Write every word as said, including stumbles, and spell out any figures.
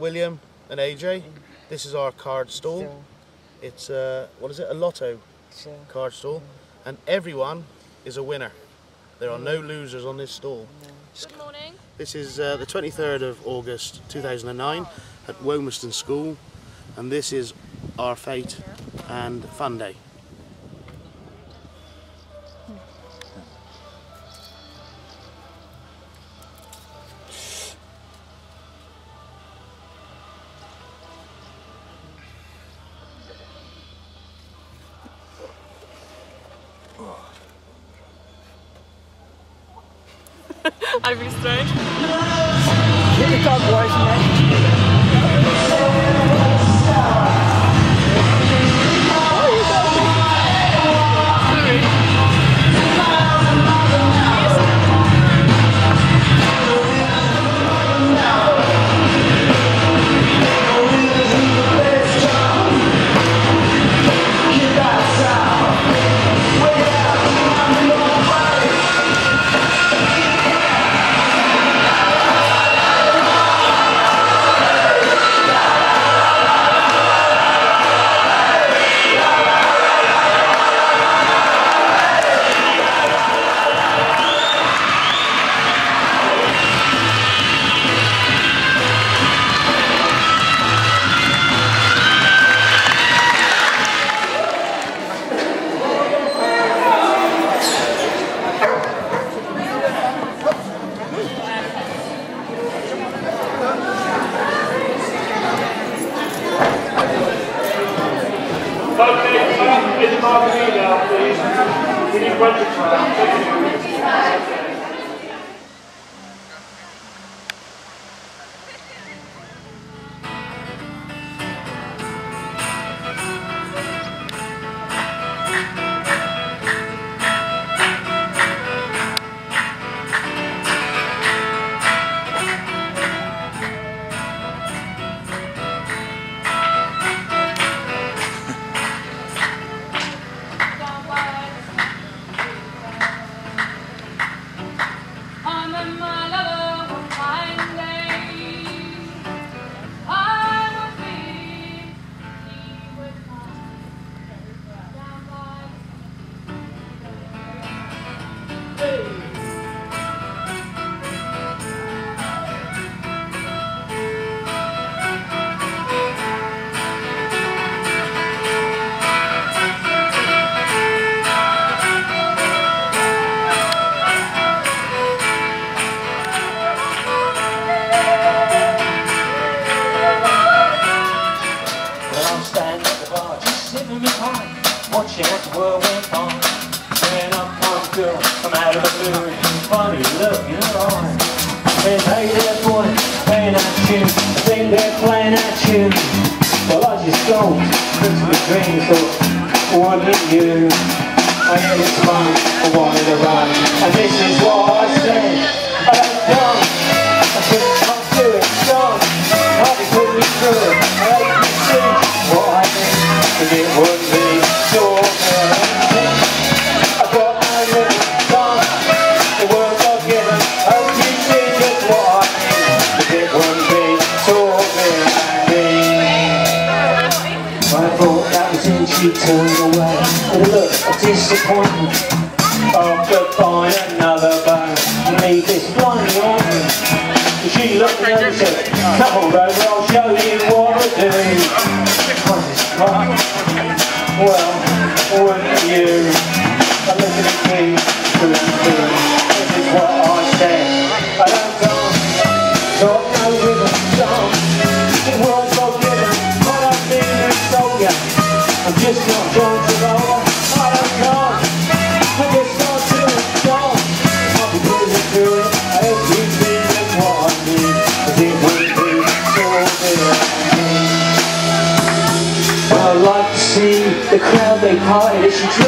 William and A J. This is our card stall. It's uh, what is it? A lotto card stall, and everyone is a winner. There are no losers on this stall. Good morning. This is uh, the twenty-third of August two thousand nine at Womaston School, and this is our fate and fun day. I've been strange. Get the dog away from me. Okay, it's margarine now, please. We need budget for that. Watching what the world went on. When up comes a girl from out of the blue, funny look in her eyes. Says, hey there boy, playing that tune. I think they're playing that tune. Well I just don't Christmas dreams, so wouldn't you? I had it fun, I wanted to run, and this is what I said. I don't done, I couldn't come to it, done. Hardly put me through it, I hate to see what I think, and it wouldn't be so fair. I got my little done, the world I've given. Hope you see just what I mean, and it wouldn't be so fair. I thought that was it, she turned away with a look of disappointment. After buying another bone, leave this blinding on me. She looked at me and said, come on Rover, I'll show you what I do. I just cried. Well, wouldn't you? I look at me through and through. This is what I said. I don't dance, got no rhythm, dance. The world's not given, but I've been a soldier. I'm just not John Travolta. I don't dance, I just not doing dance. I'll be breathing through it. I hope you see just what I mean, 'cause it wouldn't be so bitter. Well, I like to see the crowd they party as she